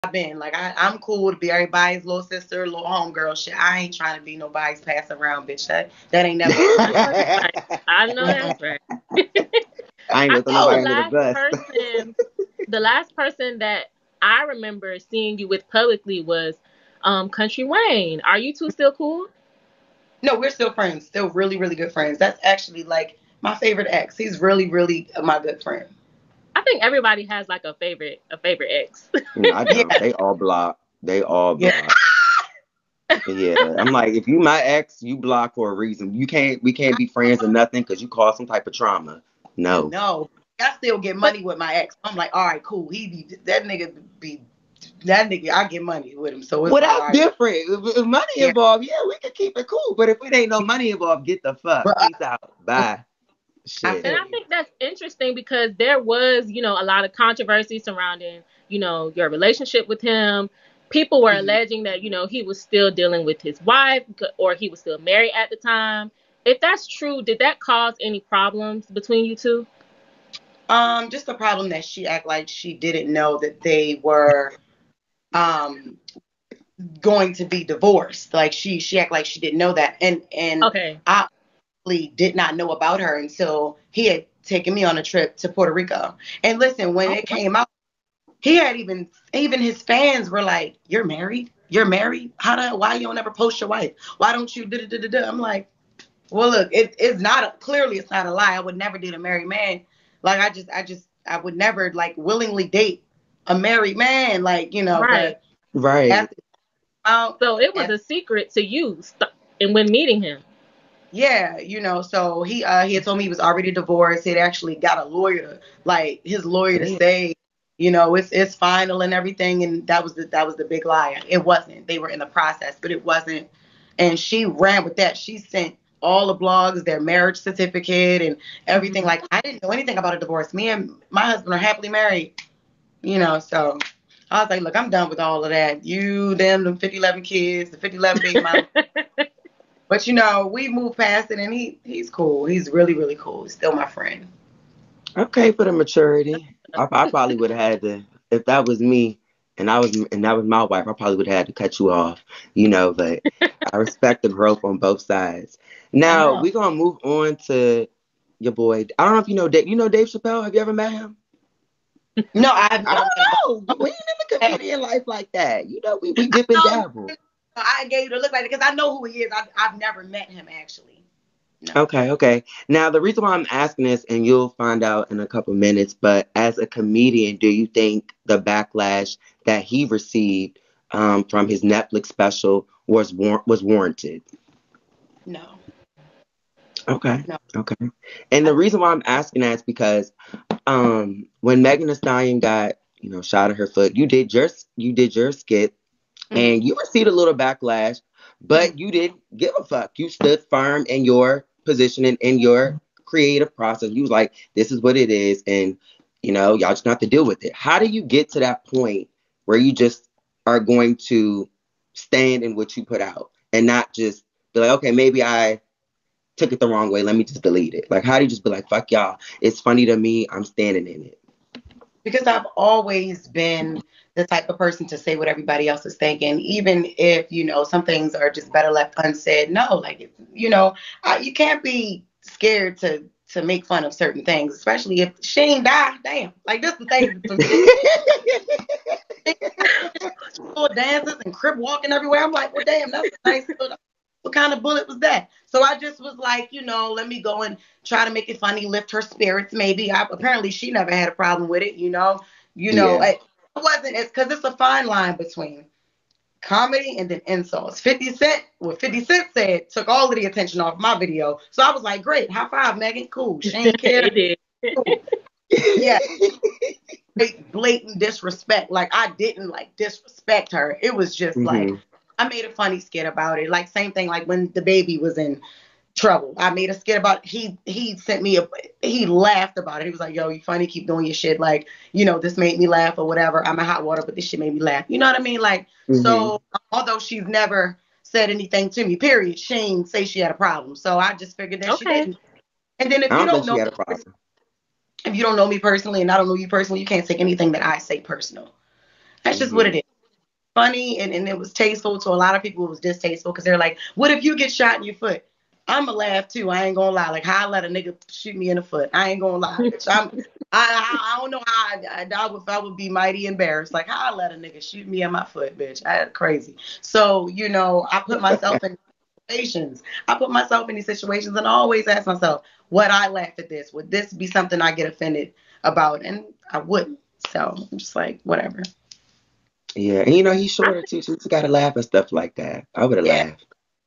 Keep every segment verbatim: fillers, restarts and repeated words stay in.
been. Like I, I'm cool to be everybody's little sister, little homegirl shit. I ain't trying to be nobody's pass around bitch. That that ain't never gonna I happen. know that's right. I know Mm-mm. that's right. I ain't I gonna throw think the nobody No. under the last bus. person, the last person that I remember seeing you with publicly was um Country Wayne. Are you two still cool? No, we're still friends. Still really, really good friends. That's actually like my favorite ex. He's really, really my good friend. I think everybody has like a favorite a favorite ex. Mm, I don't. Yeah. They all block. They all Yeah. block. Yeah, I'm like, if you my ex, you block for a reason. You can't. We can't be friends or nothing because you caused some type of trauma. I No. know. I still get But money with my ex. I'm like, all right, cool. He be that nigga be that nigga. I get money with him, so it's Well, like, all that's right, different. If, if money yeah. involved, yeah, we can keep it cool. But if it ain't no money involved, get the fuck. But I, Peace out. Bye. I Shit. and feel I you. think that's interesting because there was, you know, a lot of controversy surrounding, you know, your relationship with him. People were Mhm. alleging that, you know, he was still dealing with his wife or he was still married at the time. If that's true, did that cause any problems between you two? Um, just the problem that she act like she didn't know that they were um going to be divorced. Like she she act like she didn't know that, and and Okay. I really did not know about her until he had taken me on a trip to Puerto Rico. And listen, when Oh, it wow. came out, he had even even his fans were like, "You're married? You're married? How the why you don't ever post your wife? Why don't you?" Da, da, da, da. I'm like, well, look, it, it's not a, clearly it's not a lie. I would never date a married man. Like I just I just I would never like willingly date a married man. Like you know, Right. but Right. after out, So it was after a secret to you st- and when meeting him. yeah, you know, so he uh he had told me he was already divorced. He had actually got a lawyer, like his lawyer to Damn. say, you know, it's it's final and everything, and that was the that was the big lie. It wasn't. They were in the process, but it wasn't. And she ran with that. She sent all the blogs, their marriage certificate and everything. Mhm. Like I didn't know anything about a divorce. Me and my husband are happily married, you know, so I was like, look, I'm done with all of that. You, them, the fifty eleven kids, the fifty eleven baby mama. But you know, we moved past it, and he he's cool. He's really really cool. He's still my friend. Okay, for the maturity. I, I probably would have had to, if that was me, and I was, and that was my wife. I probably would have had to cut you off, you know. But I respect the growth on both sides. I Now know. we're gonna move on to your boy. I don't know if you know Dave. You know Dave Chappelle? Have you ever met him? No, I've I never met him. don't know. But We ain't in the hey, comedian life like that. You know, we we dip and no, dabble. I gave you the look like it because I know who he is. I've, I've never met him actually. No. Okay, okay. Now, the reason why I'm asking this, and you'll find out in a couple minutes, but as a comedian, do you think the backlash that he received um, from his Netflix special was war- was warranted? No. Okay, No. okay. And the I, reason why I'm asking that is because um, when Megan Thee Stallion got you know shot in her foot, you did your you did your skit, mhm, and you received a little backlash, mhm. but you didn't give a fuck. You stood firm in your position and in your creative process. You was like, this is what it is, and you know, y'all just gonna have to deal with it. How do you get to that point where you just are going to stand in what you put out and not just be like, okay, maybe I took it the wrong way. Let me just delete it. Like, how do you just be like, fuck y'all? It's funny to me. I'm standing in it. Because I've always been the type of person to say what everybody else is thinking, even if you know some things are just better left unsaid. No, like if, you know, I, you can't be scared to to make fun of certain things, especially if Shane died. Damn, like this the thing. Some shit little dances and crip walking everywhere. I'm like, well, damn, that's a nice little. What kind of bullet was that? So I just was like, you know, let me go and try to make it funny, lift her spirits. Maybe I, apparently she never had a problem with it. You know, you know, Yeah. it wasn't. It's because it's a fine line between comedy and then insults. Fifty Cent, what Fifty Cent said, took all of the attention off my video. So I was like, great, high five, Megan, cool. She ain't care. It did. Cool. Yeah, great blatant disrespect. Like I didn't like disrespect her. It was just like hmm I made a funny skit about it. Like same thing like when the baby was in trouble. I made a skit about he he sent me a he laughed about it. He was like, yo, you funny, keep doing your shit. Like, you know, this made me laugh or whatever. I'm in hot water, but this shit made me laugh. You know what I mean? Like, hmm so although she's never said anything to me, period, she ain't say she had a problem. So I just figured that she Okay. didn't. And then if I you don't don't think she know had a problem. if you don't know me personally and I don't know you personally, you can't take anything that I say personal. That's just what it hmm is. funny and, and it was tasteful. To a lot of people, it was distasteful because they're like, what if you get shot in your foot? I'ma laugh too. I ain't gonna lie. Like, how I let a nigga shoot me in the foot? I ain't gonna lie, bitch. I'm, I, I, I don't know how I, I, I would, I would be mighty embarrassed. Like, how I let a nigga shoot me in my foot, bitch. I crazy. So, you know, I put myself in situations. I put myself in these situations and I always ask myself, would I laugh at this? Would this be something I get offended about? And I wouldn't. So I'm just like, whatever. Yeah, and you know he's shorter too, so he's got to laugh at stuff like that. I would have Yeah. laughed.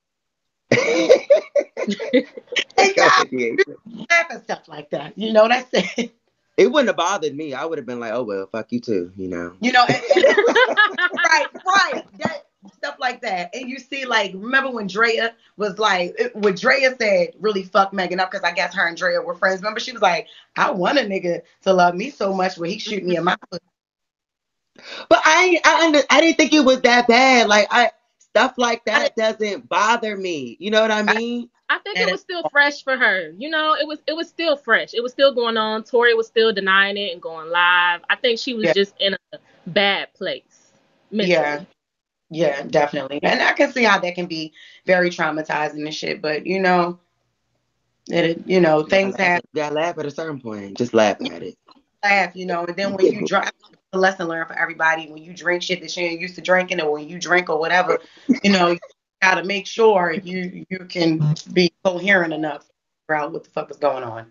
Exactly. Laugh at stuff like that. You know, that's it. It wouldn't have bothered me. I would have been like, oh well, fuck you too, you know. You know, and, and right, right. That stuff like that. And you see, like, remember when Drea was like, it- when Drea said really fuck Megan up, because I guess her and Drea were friends. Remember, she was like, I want a nigga to love me so much where he shoot me in my foot. But I I under, I didn't think it was that bad. Like I stuff like that doesn't bother me. You know what I mean? I think it was still fresh for her. You know, it was it was still fresh. It was still going on. Tori was still denying it and going live. I think she was Yeah. just in a bad place mentally. Yeah. Yeah, definitely. And I can see how that can be very traumatizing and shit. But you know, it you know, things happen. You gotta laugh at a certain point. Just laugh at it. Laugh, you know, and then when you drive, a lesson learned for everybody. When you drink shit that you ain't used to drinking, or when you drink or whatever, you know, you gotta make sure you you can be coherent enough to figure out what the fuck is going on.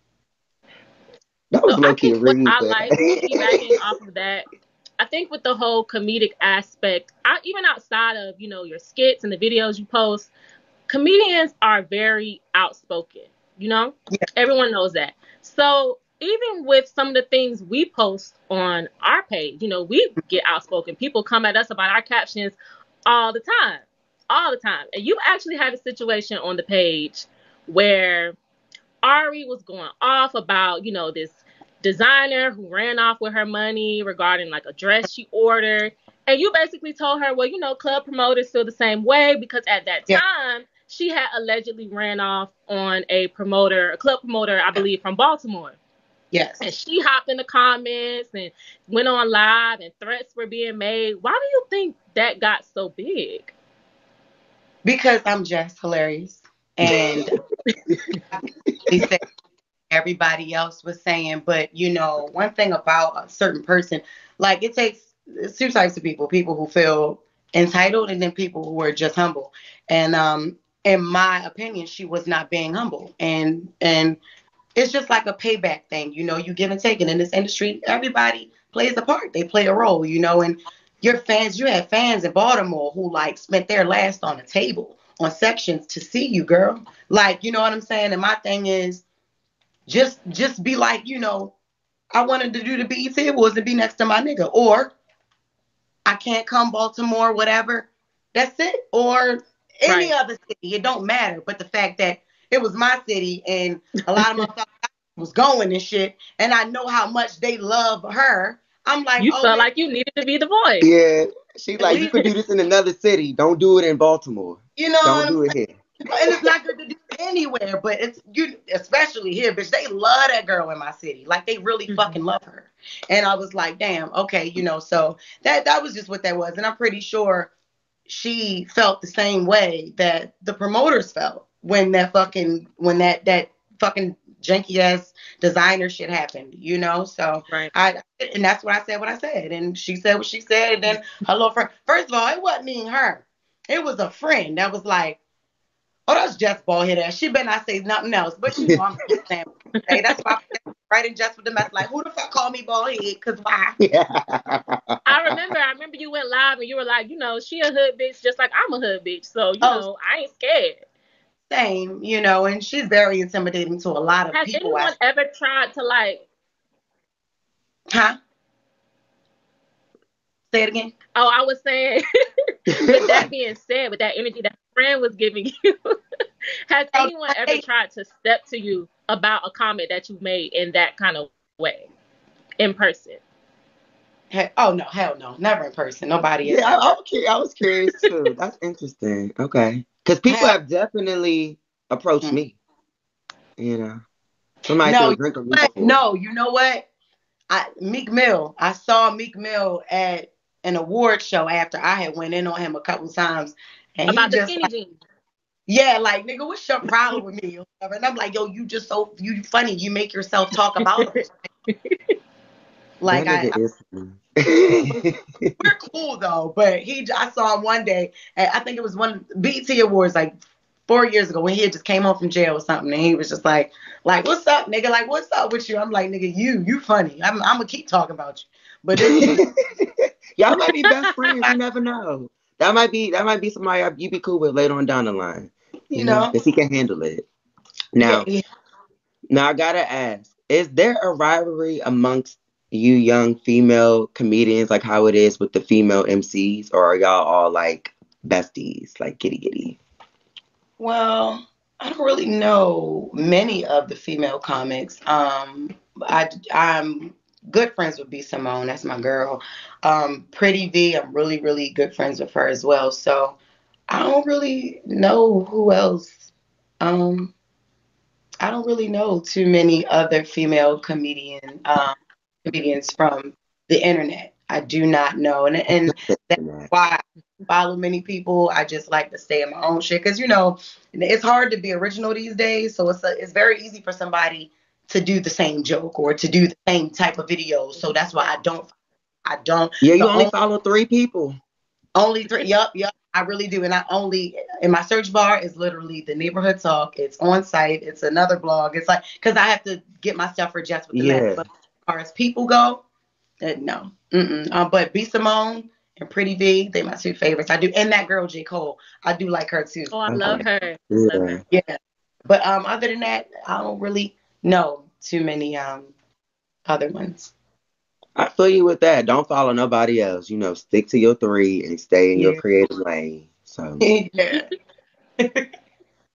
That was So low I key think what read. I like, piggybacking off of that, I think with the whole comedic aspect, I, even outside of, you know, your skits and the videos you post, comedians are very outspoken, you know? Yeah. Everyone knows that. So even with some of the things we post on our page, you know, we get outspoken. People come at us about our captions all the time, all the time. And you actually had a situation on the page where Ari was going off about, you know, this designer who ran off with her money regarding like a dress she ordered. And you basically told her, well, you know, club promoters feel the same way because at that Yeah. time she had allegedly ran off on a promoter, a club promoter, I believe, from Baltimore. Yes. And she hopped in the comments and went on live and threats were being made. Why do you think that got so big? Because I'm just hilarious. And they said everybody else was saying, but you know, one thing about a certain person, like it takes it's two types of people, people who feel entitled and then people who are just humble. And um in my opinion, she was not being humble. And and it's just like a payback thing, you know, you give and take. And in this industry, everybody plays a part. They play a role, you know, and your fans, you had fans in Baltimore who like spent their last on a table on sections to see you, girl. Like, you know what I'm saying? And my thing is just just be like, you know, I wanted to do the B E T Awards and be next to my nigga. Or I can't come Baltimore, whatever. That's it. Or any Right. other city. It don't matter. But the fact that it was my city and a lot of my thoughts was going and shit, and I know how much they love her. I'm like, You oh, felt bitch, like you needed to be the voice. Yeah. She's at like, you least, could do this in another city. Don't do it in Baltimore. you know Don't what I'm do it saying? here. And it's not good to do anywhere, but it's you, especially here, bitch. They love that girl in my city. Like they really Mhm. fucking love her. And I was like, damn, okay, you know. So that that was just what that was, and I'm pretty sure she felt the same way that the promoters felt when that fucking when that that fucking janky ass designer shit happened, you know. So Right. I and that's what I said. What I said, and she said what she said, and then her little friend. First of all, it wasn't me and her. It was a friend that was like, oh, that's Jess bald head ass. She better not say nothing else. But you know, I'm just saying. Okay, that's why I'm writing Jess with the mess. Like, who the fuck called me bald head? Cause why? Yeah. I remember, I remember you went live and you were like, you know, she a hood bitch just like I'm a hood bitch. So, you Oh, know, I ain't scared. same, you know, and she's very intimidating to a lot of Has people. anyone I, ever tried to like, huh? Say it again. oh, I was saying, with that being said, with that energy that friend was giving you, has Oh, anyone ever hey, tried to step to you about a comment that you made in that kind of way in person? he- oh no, hell no, never in person. Nobody has Yeah, I, I, ever. was curious, I was curious too. That's interesting. Okay. Because people Hell, have definitely approached mm. me. You know, somebody No, threw you a drink on know me what? before. No, you know what? I Meek Mill. I saw Meek Mill at an award show after I had went in on him a couple times, and About he the just skinny like, jeans. yeah, like nigga, what's your problem with me? And I'm like, yo, you just so you funny. You make yourself talk about him. Like That I, nigga is. we're cool though, but he, I saw him one day, and I think it was one B E T Awards like four years ago when he had just came home from jail or something, and he was just like, like, what's up, nigga? Like, what's up with you? I'm like, nigga, you, you funny. I'm, I'm gonna keep talking about you, but this, Y'all might be best friends. You never know. That might be that might be somebody you be cool with later on down the line. you know, because he can handle it. yeah, Now, yeah. now I gotta ask: is there a rivalry amongst you young female comedians, like how it is with the female M Cs, or are y'all all like besties, like giddy giddy? Well, I don't really know many of the female comics. Um, I, I'm good friends with B Simone. That's my girl. Um, Pretty V, I'm really, really good friends with her as well. So I don't really know who else. Um, I don't really know too many other female comedian um, comedians from the internet. I do not know, and and that's why I follow many people. I just like to stay in my own shit because you know it's hard to be original these days. So it's a, it's very easy for somebody to do the same joke or to do the same type of video. So that's why I don't. I don't. Yeah, you The only only, follow three people. only three. Yup, yup. I really do, and I only in my search bar is literally the neighborhood talk. It's on site. It's another blog. It's like because I have to get myself adjusted with the mess. Yeah. But as far as people go, uh, no. Mm-mm. Um, but B Simone and Pretty V, they my two favorites. I do, and that girl J Cole, I do like her too. Oh, I love Okay. her. Love Yeah. her. Yeah. But um, other than that, I don't really know too many um other ones. I feel you with that. Don't follow nobody else. You know, stick to your three and stay in your Yeah. creative lane. So Yeah.